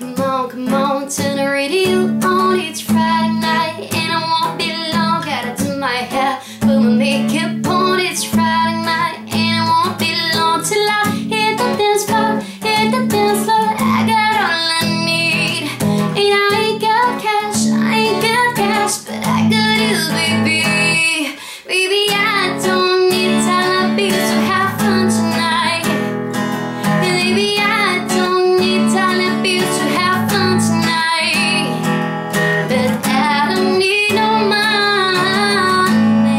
Come on, turn the radio on. It's Friday night and I won't be long. Gotta do my hair, put my makeup on. It's Friday night and I won't be long till I hit the dance floor, hit the dance floor. I got all I need, and I ain't got cash, but I got you, baby. Baby, I don't need dollar bills to have fun tonight. And baby, I don't need dollar bills to have fun tonight. But I don't need no money,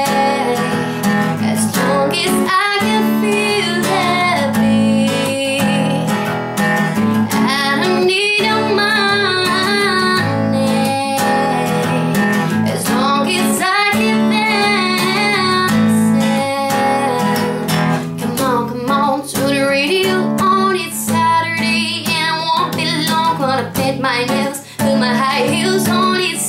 as long as I can feel happy. I don't need no money, as long as I can dance. Come on, to the radio on. It's Saturday and I won't be long. Gonna paint my nails, put my high heels on. It's